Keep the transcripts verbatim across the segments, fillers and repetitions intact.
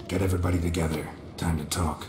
Get everybody together. Time to talk.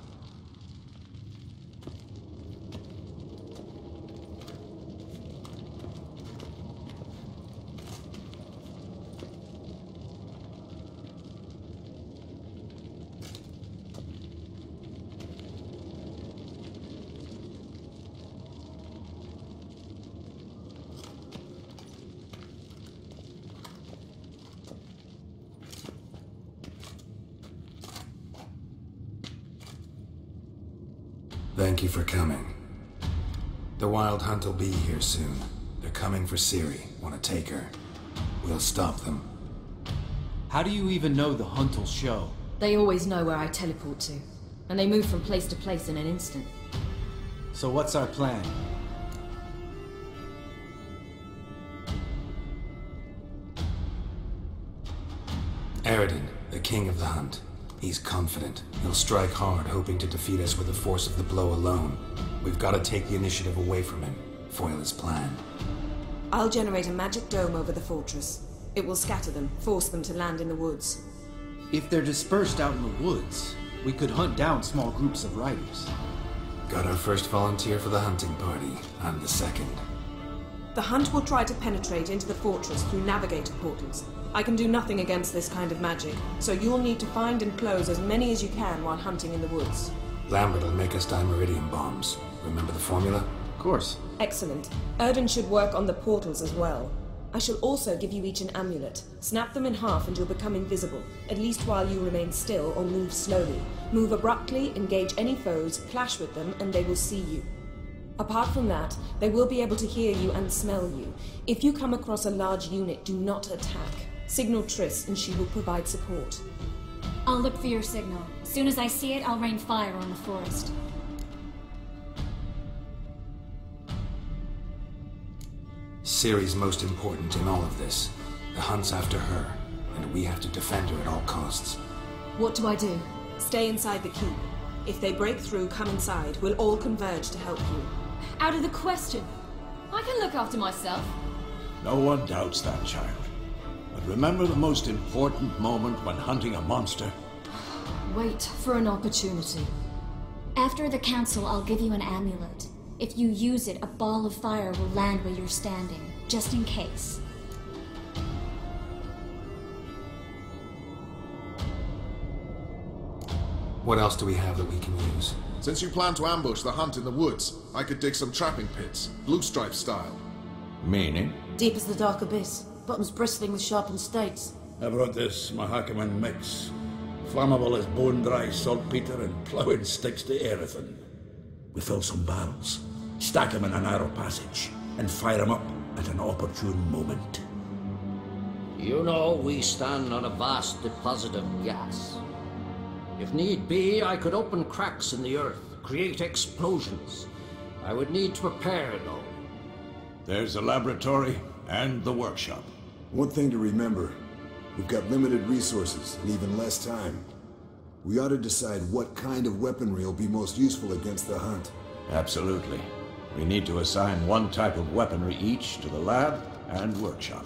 Thank you for coming. The Wild Hunt will be here soon. They're coming for Ciri. Want to take her? We'll stop them. How do you even know the Hunt will show? They always know where I teleport to. And they move from place to place in an instant. So what's our plan? Aradin, the king of the Hunt. He's confident. He'll strike hard, hoping to defeat us with the force of the blow alone. We've got to take the initiative away from him. Foil his plan. I'll generate a magic dome over the fortress. It will scatter them, force them to land in the woods. If they're dispersed out in the woods, we could hunt down small groups of riders. Got our first volunteer for the hunting party. I'm the second. The Hunt will try to penetrate into the fortress through navigator portals. I can do nothing against this kind of magic, so you'll need to find and close as many as you can while hunting in the woods. Lambert will make us dimeridium bombs. Remember the formula? Of course. Excellent. Erden should work on the portals as well. I shall also give you each an amulet. Snap them in half and you'll become invisible, at least while you remain still or move slowly. Move abruptly, engage any foes, clash with them, and they will see you. Apart from that, they will be able to hear you and smell you. If you come across a large unit, do not attack. Signal Triss and she will provide support. I'll look for your signal. As soon as I see it, I'll rain fire on the forest. Ciri's most important in all of this. The Hunt's after her, and we have to defend her at all costs. What do I do? Stay inside the keep. If they break through, come inside. We'll all converge to help you. Out of the question. I can look after myself. No one doubts that, child. But remember the most important moment when hunting a monster? Wait for an opportunity. After the council, I'll give you an amulet. If you use it, a ball of fire will land where you're standing, just in case. What else do we have that we can use? Since you plan to ambush the Hunt in the woods, I could dig some trapping pits, blue stripe style. Meaning? Deep as the dark abyss, bottoms bristling with sharpened stakes. I brought this Mahakaman mix. Flammable as bone-dry saltpeter and ploughing sticks to everything. We fill some barrels, stack them in a narrow passage, and fire them up at an opportune moment. You know, we stand on a vast deposit of gas. If need be, I could open cracks in the earth, create explosions. I would need to prepare, though. There's the laboratory and the workshop. One thing to remember, we've got limited resources and even less time. We ought to decide what kind of weaponry will be most useful against the Hunt. Absolutely. We need to assign one type of weaponry each to the lab and workshop.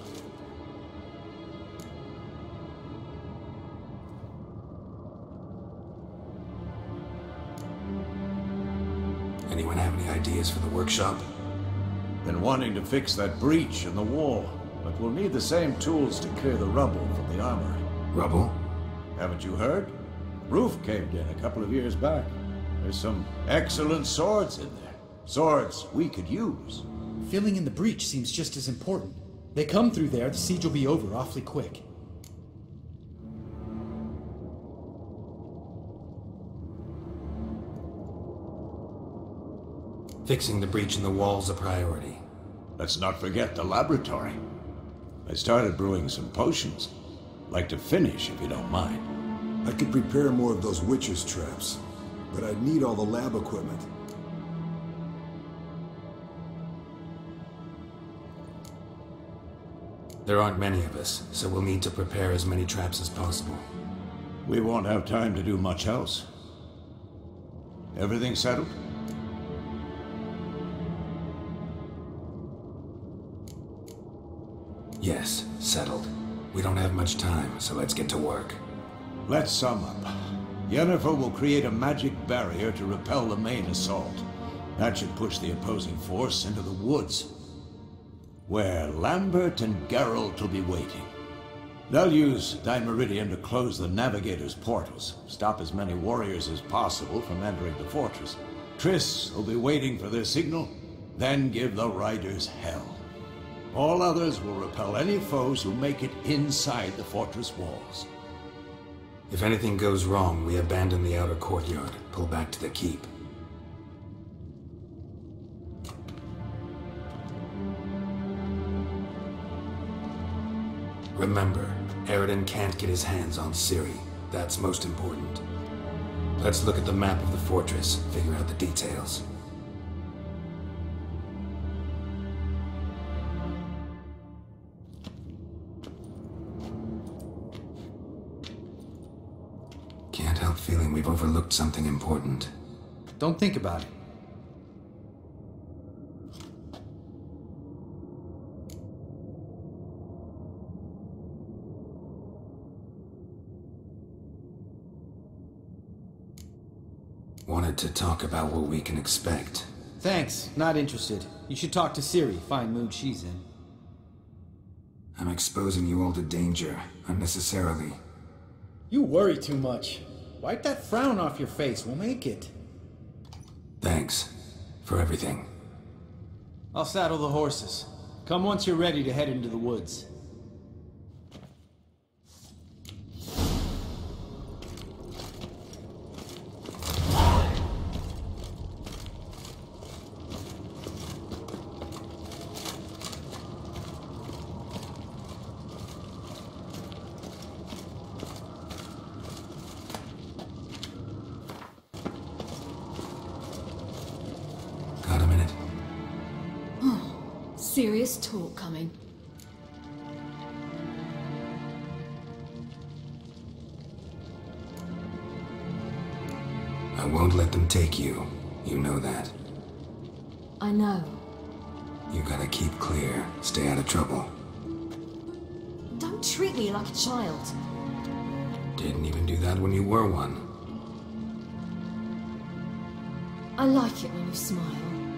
Anyone have any ideas for the workshop? Been wanting to fix that breach in the wall, but we'll need the same tools to clear the rubble from the armory. Rubble? Haven't you heard? The roof caved in a couple of years back. There's some excellent swords in there. Swords we could use. Filling in the breach seems just as important. They come through there, the siege will be over awfully quick. Fixing the breach in the wall's a priority. Let's not forget the laboratory. I started brewing some potions. Like to finish, if you don't mind. I could prepare more of those witches' traps, but I'd need all the lab equipment. There aren't many of us, so we'll need to prepare as many traps as possible. We won't have time to do much else. Everything settled? Yes, settled. We don't have much time, so let's get to work. Let's sum up. Yennefer will create a magic barrier to repel the main assault. That should push the opposing force into the woods, where Lambert and Geralt will be waiting. They'll use Dine Meridian to close the Navigator's portals, stop as many warriors as possible from entering the fortress. Triss will be waiting for their signal, then give the riders hell. All others will repel any foes who make it inside the fortress walls. If anything goes wrong, we abandon the outer courtyard, pull back to the keep. Remember, Aradin can't get his hands on Ciri. That's most important. Let's look at the map of the fortress, figure out the details. Can't help feeling we've overlooked something important. Don't think about it. Wanted to talk about what we can expect. Thanks, not interested. You should talk to Ciri, fine mood she's in. I'm exposing you all to danger, unnecessarily. You worry too much. Wipe that frown off your face, we'll make it. Thanks. For everything. I'll saddle the horses. Come once you're ready to head into the woods. Serious talk coming. I won't let them take you. You know that. I know. You gotta keep clear. Stay out of trouble. Don't treat me like a child. Didn't even do that when you were one. I like it when you smile.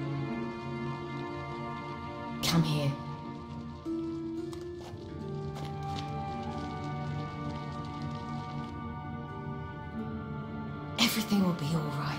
Come here. Everything will be all right.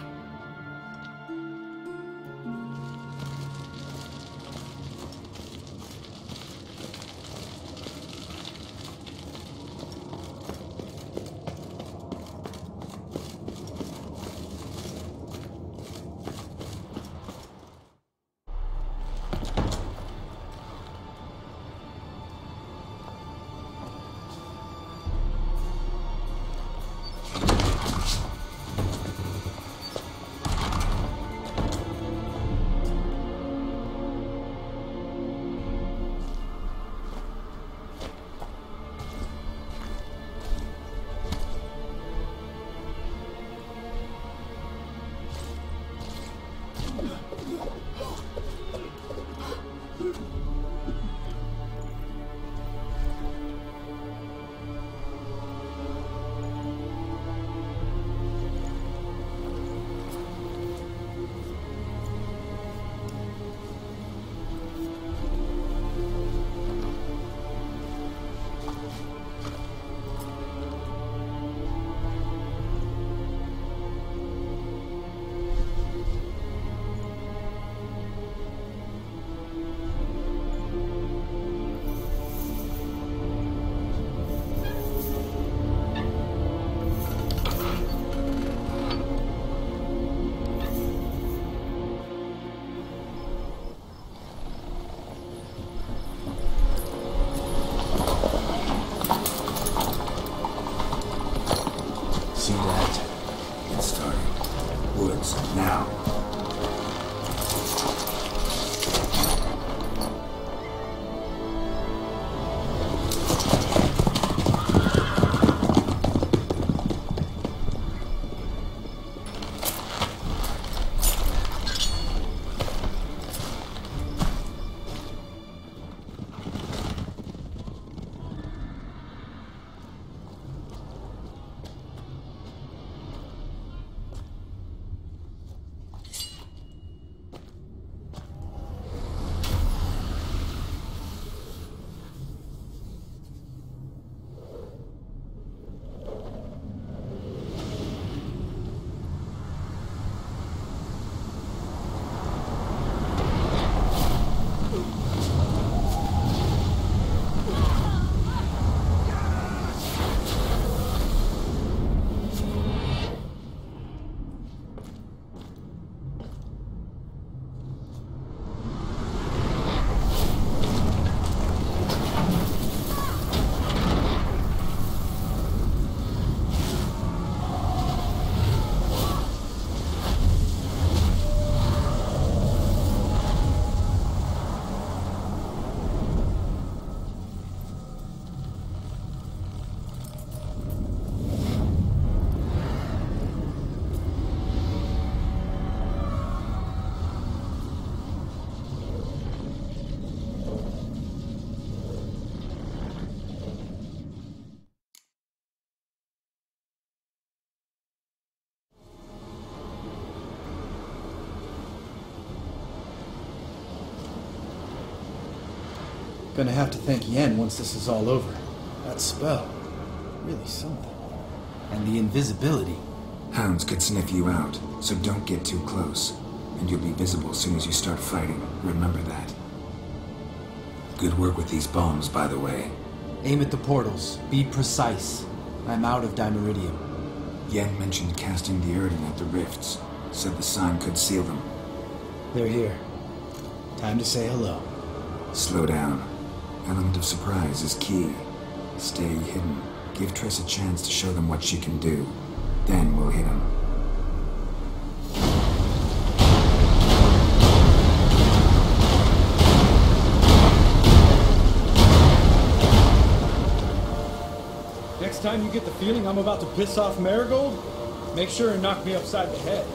Now. Gonna have to thank Yen once this is all over. That spell. Really something. And the invisibility. Hounds could sniff you out, so don't get too close. And you'll be visible as soon as you start fighting. Remember that. Good work with these bombs, by the way. Aim at the portals. Be precise. I'm out of Dimeridium. Yen mentioned casting the Erden at the rifts. Said the sign could seal them. They're here. Time to say hello. Slow down. Element of surprise is key. Stay hidden. Give Triss a chance to show them what she can do. Then we'll hit them. Next time you get the feeling I'm about to piss off Marigold, make sure and knock me upside the head.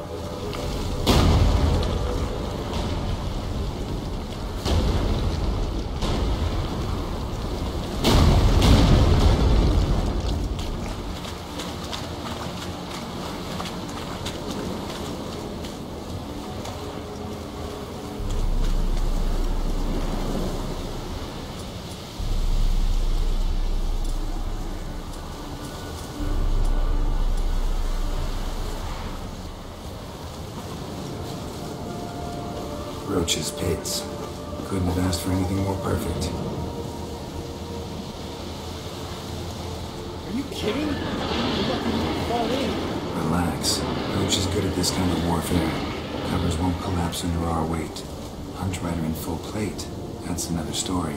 Roach's pits. Couldn't have asked for anything more perfect. Are you kidding? You're lucky you didn't fall in. Relax. Roach is good at this kind of warfare. Covers won't collapse under our weight. Hunt Rider in full plate. That's another story.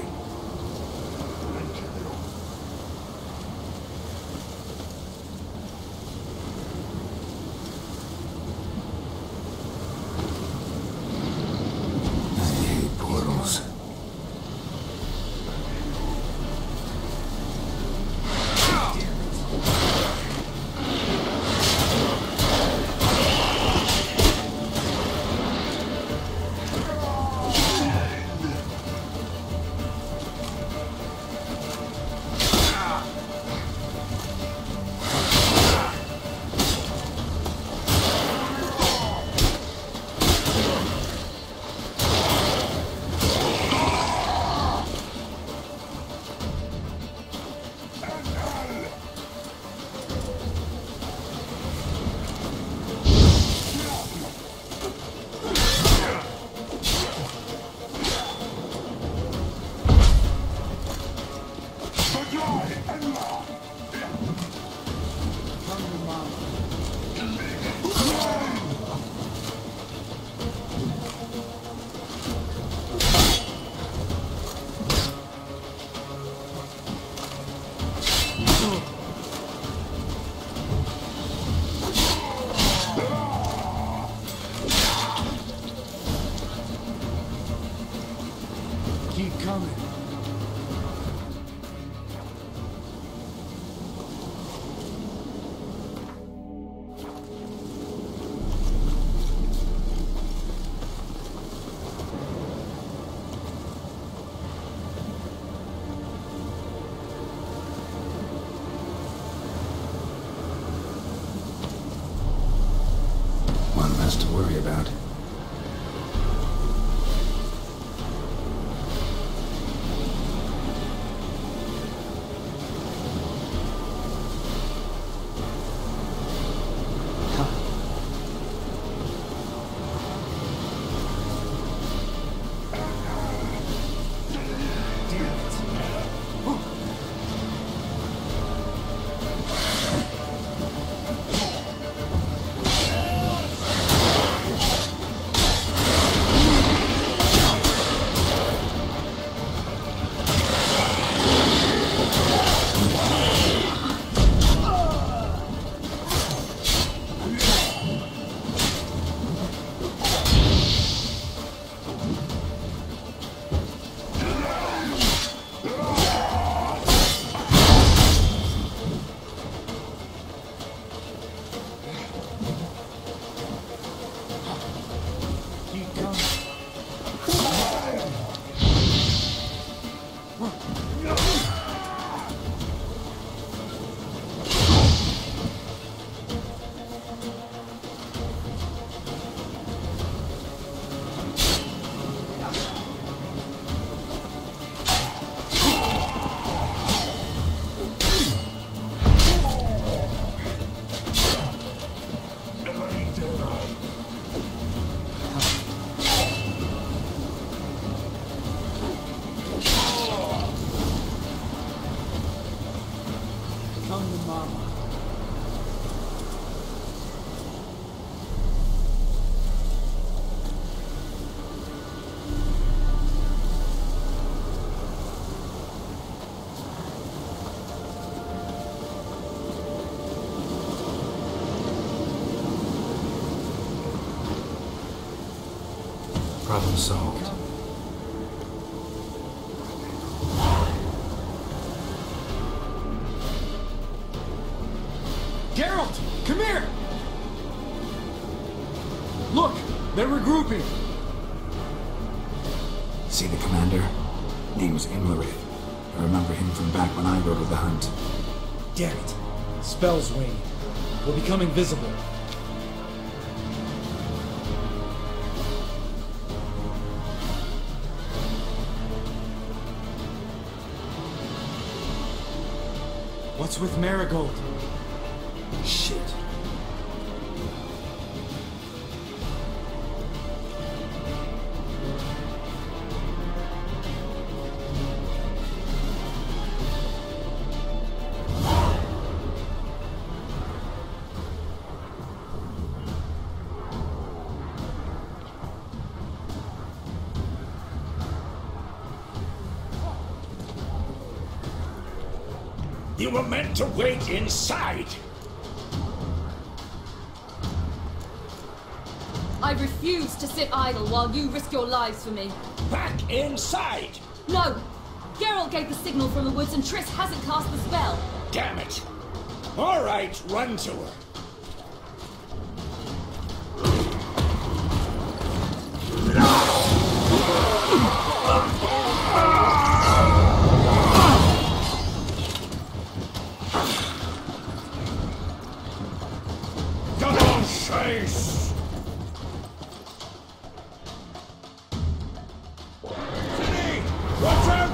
To worry about. Problem solved. Geralt! Come here! Look! They're regrouping! See the commander? Name was Imlerith. I remember him from back when I rode with the hunt. Damn it. Spell's waning. We're becoming visible. What's with Marigold? Shit. You were meant to wait inside! I refuse to sit idle while you risk your lives for me. Back inside! No! Geralt gave the signal from the woods and Triss hasn't cast the spell. Damn it! All right, run to her. Chase! City! Watch out!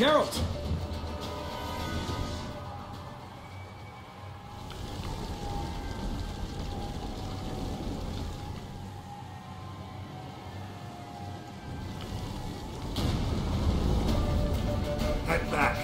Geralt! Head back.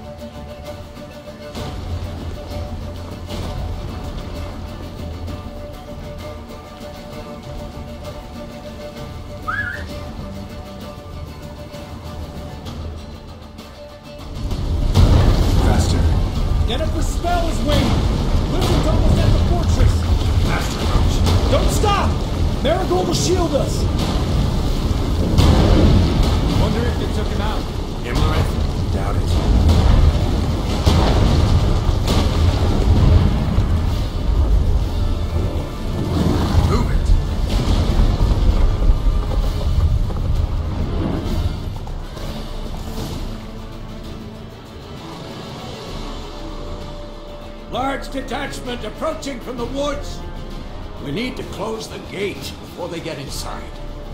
Faster. Yennefer's spell is waning! Blizzard's almost at the fortress! Faster, Roach. Don't stop! Marigold will shield us! Wonder if they took him out. Imlerith? Doubt it. Move it! Large detachment approaching from the woods. We need to close the gate before they get inside.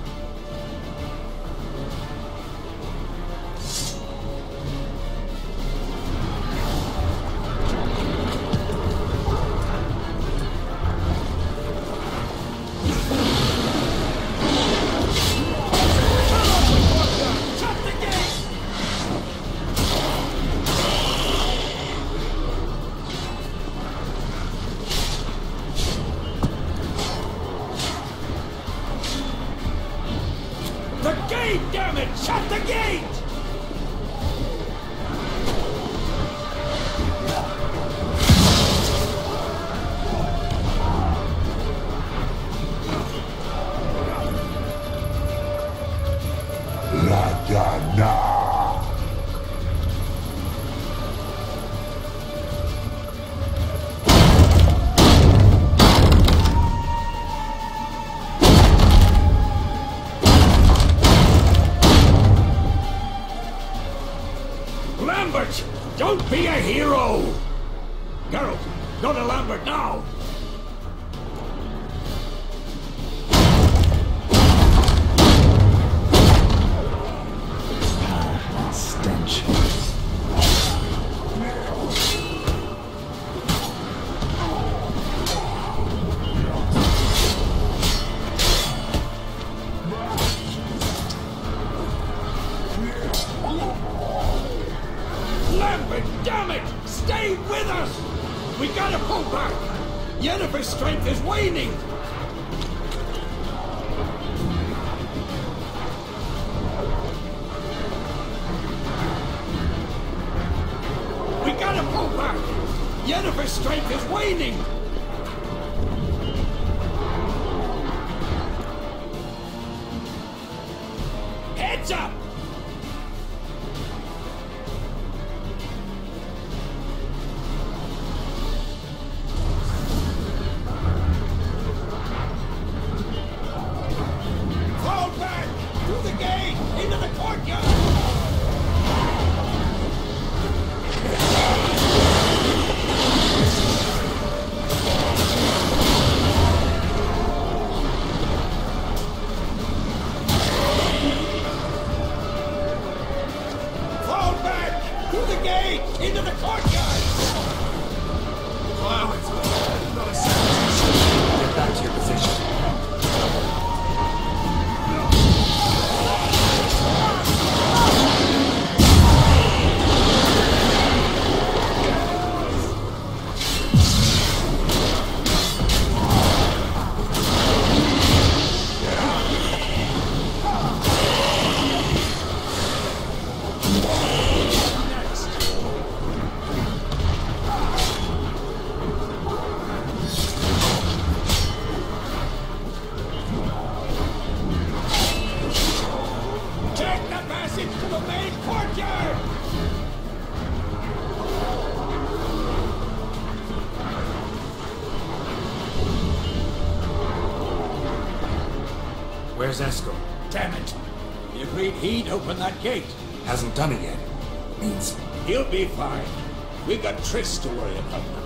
Damn it! Shut the gate! La da na. Lambert! Don't be a hero! Geralt, go to Lambert now! Stench. Lambert, damn it! Stay with us! We gotta pull back! Yennefer's strength is waning! We gotta pull back! Yennefer's strength is waning! Heads up! Fall back! Through the gate! Into the courtyard! Fall back! Through the gate! Into the courtyard! Wow, it's not a second. Get back to your position. Take the passage to the main courtyard! Where's Eskel? Damn it! He agreed he'd open that gate. Hasn't done it yet. Means He'll be fine. We've got Triss to worry about now.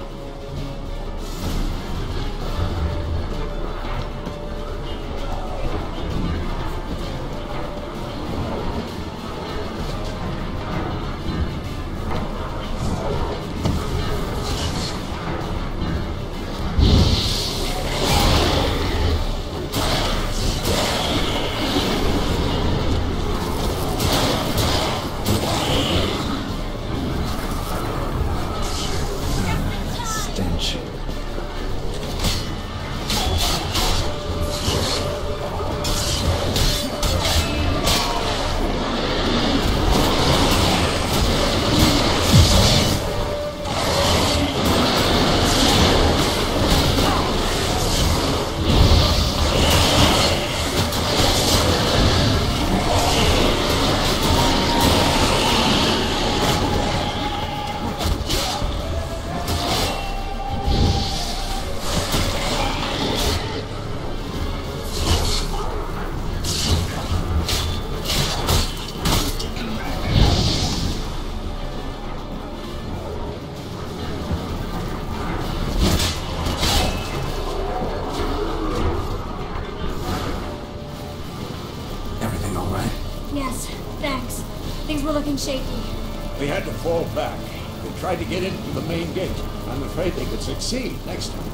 looking shaky. We had to fall back. They tried to get in through the main gate. I'm afraid they could succeed next time.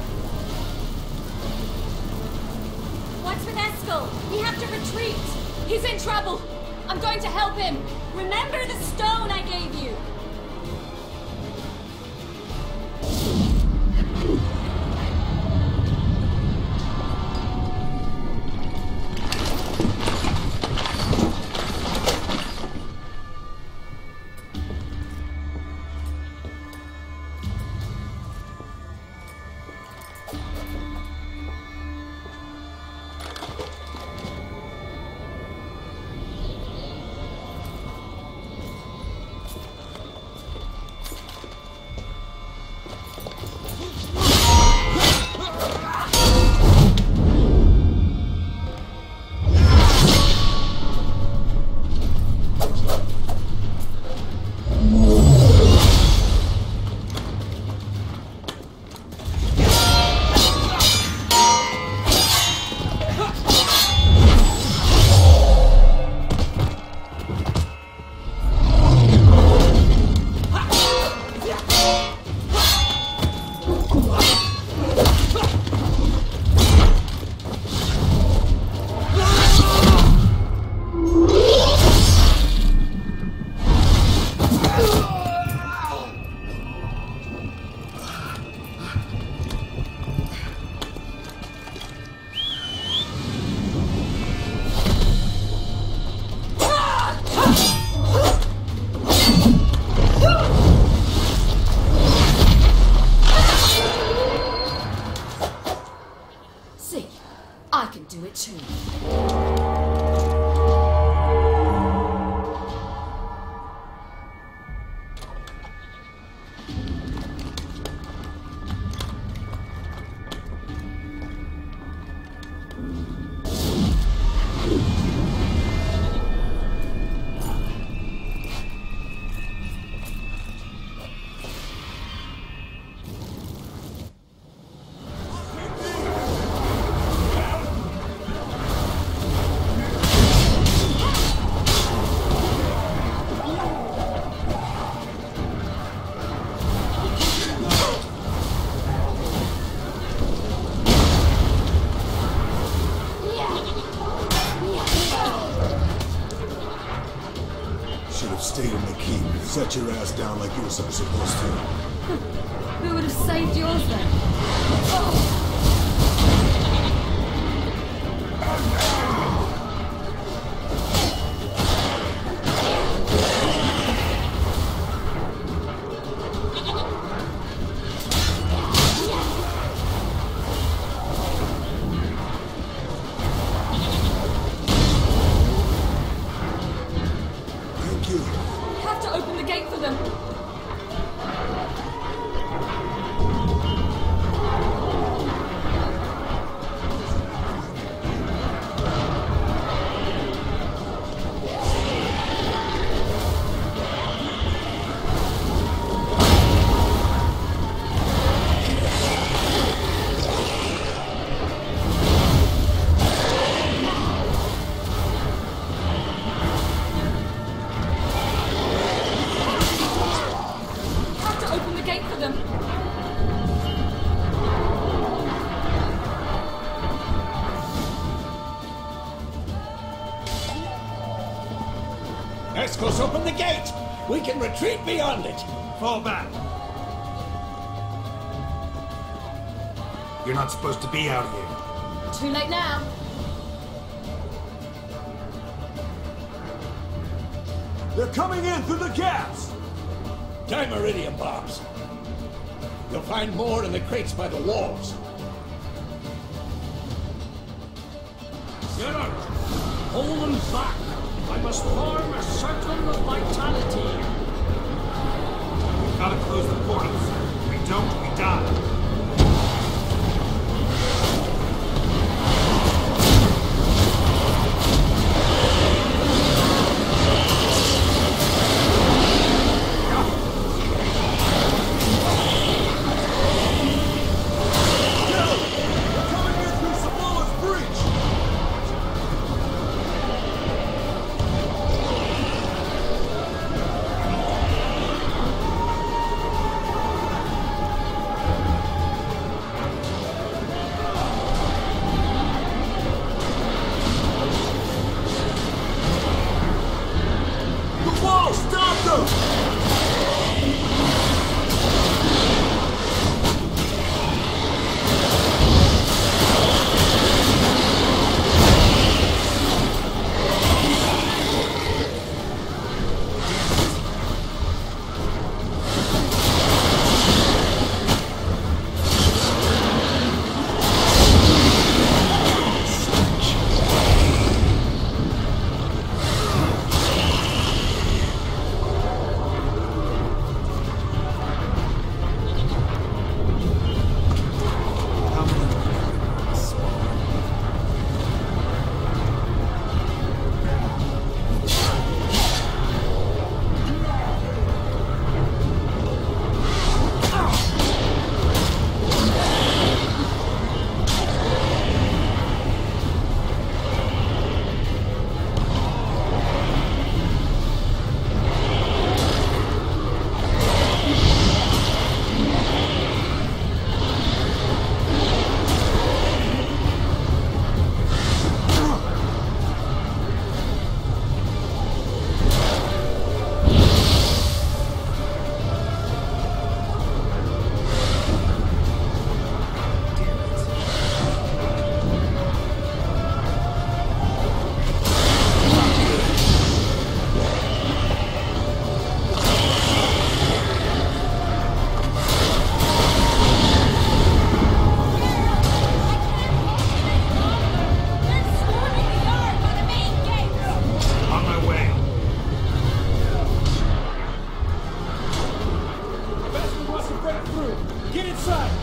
What's with Eskel? We have to retreat. He's in trouble. I'm going to help him. Remember the stone I gave you. Set your ass down like you were supposed to. Who would have saved yours then? Oh. Eskel's open the gate! We can retreat beyond it! Fall back! You're not supposed to be out here. Too late now. They're coming in through the gaps! Time iridium bombs. You'll find more in the crates by the walls. Geralt, hold them back! I must form a circle of vitality. We've got to close the portals. If we don't, we die. inside!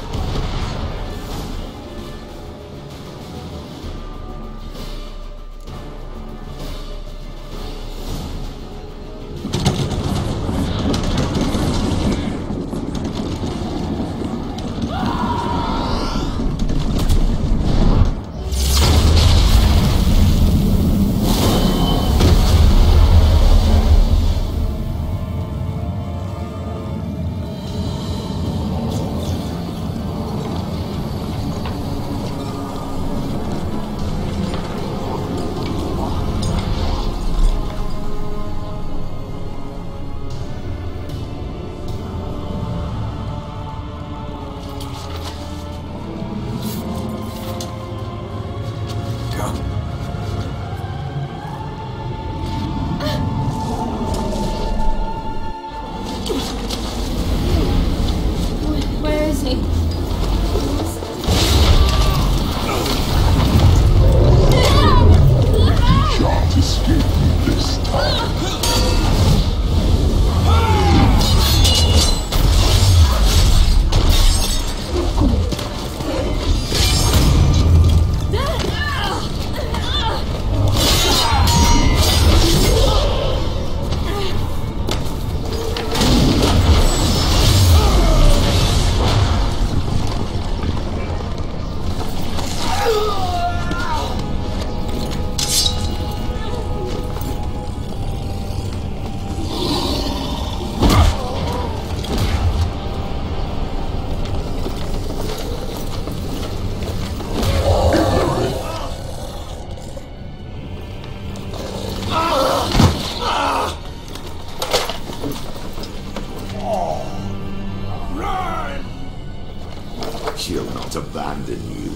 She'll not abandon you.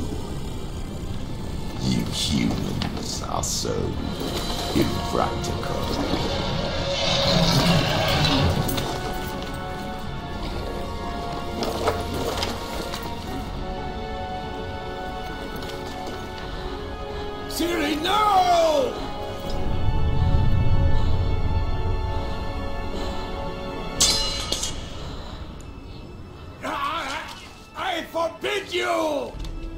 You humans are so impractical. Ciri, no! I, I forbid you!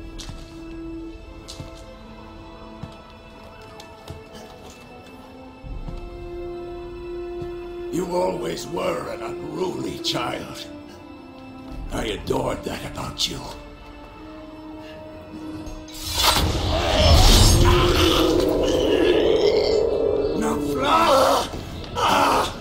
You always were an unruly child. I adored that about you. Now fly! Ah!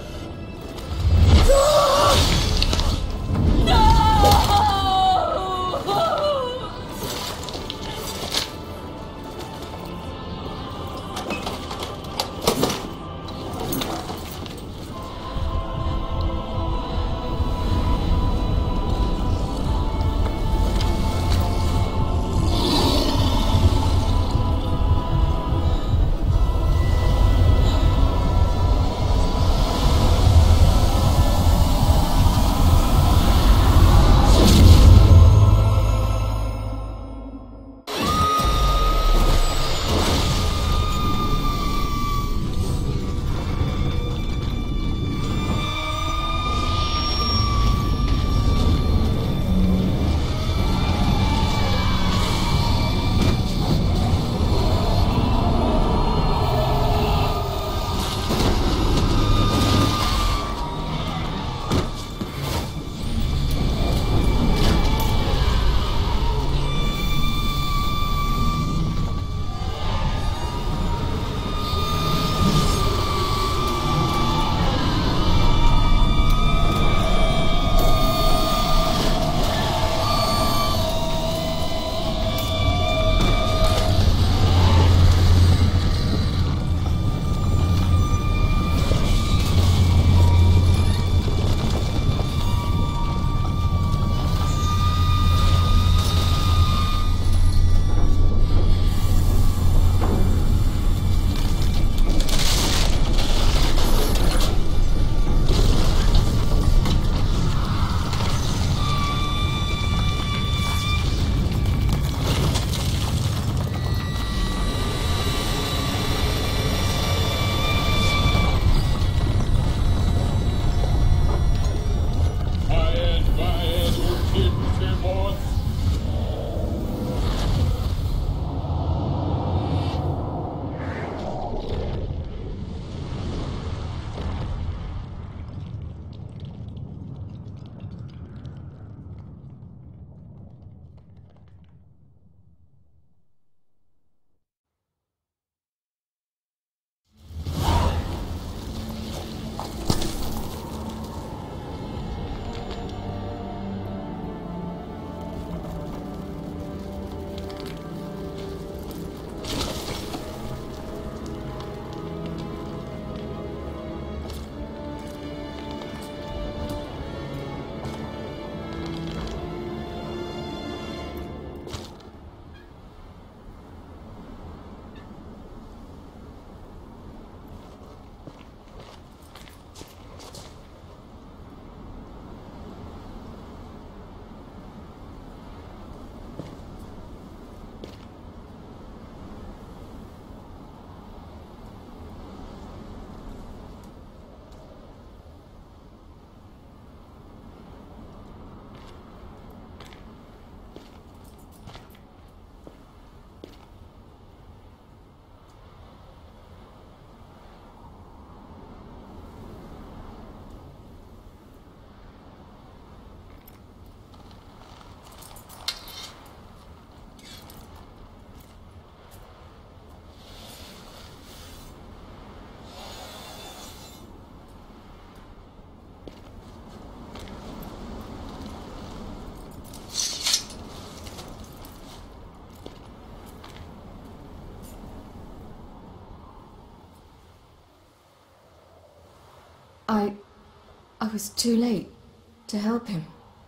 I... I was too late to help him.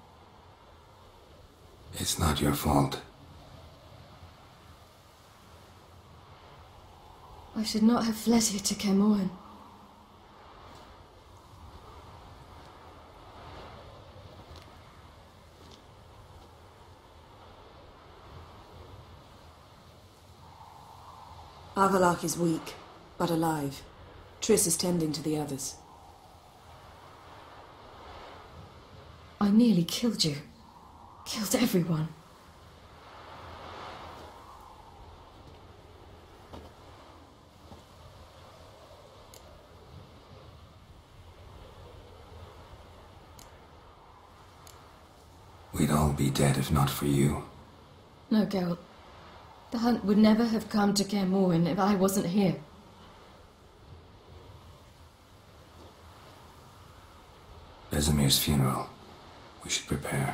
It's not your fault. I should not have fled here to Caermorhen. Avallac'h is weak, but alive. Triss is tending to the others. I nearly killed you. Killed everyone. We'd all be dead if not for you. No, Geralt. The hunt would never have come to Caermorhen if I wasn't here. Vesemir's funeral. We should prepare.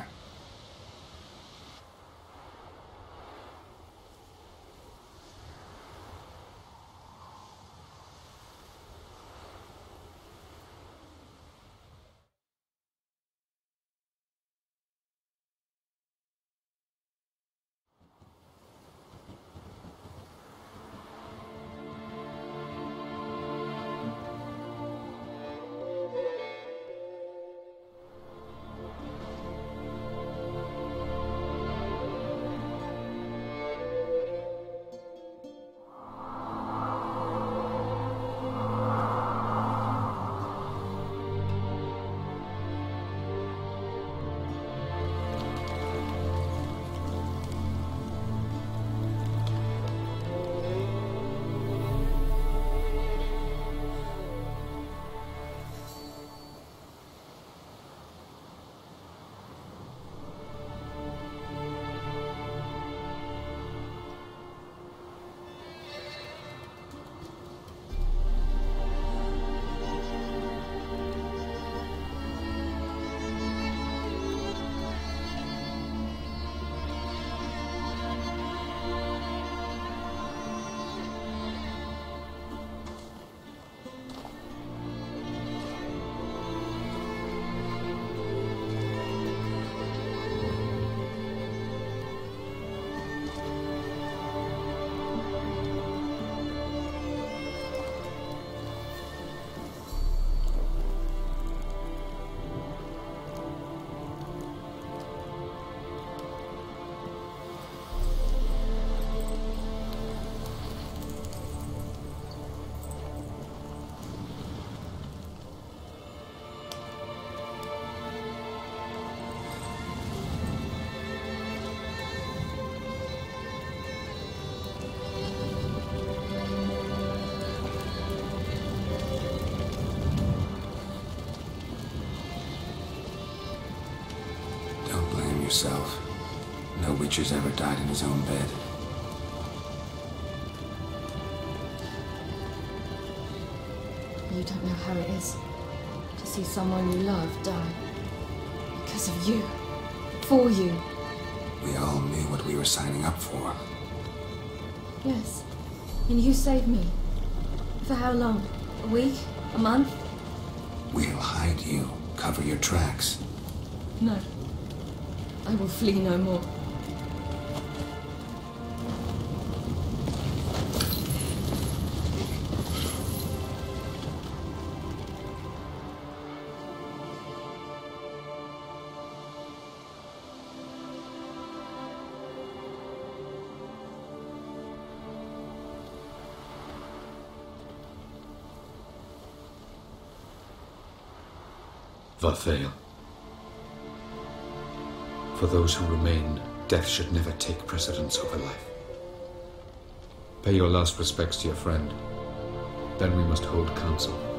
Yourself. No witcher's ever died in his own bed. You don't know how it is to see someone you love die. Because of you. For you. We all knew what we were signing up for. Yes. And you saved me. For how long? A week? A month? We'll hide you. Cover your tracks. No. I will flee no more. Varthael. For those who remain, death should never take precedence over life. Pay your last respects to your friend. Then we must hold council.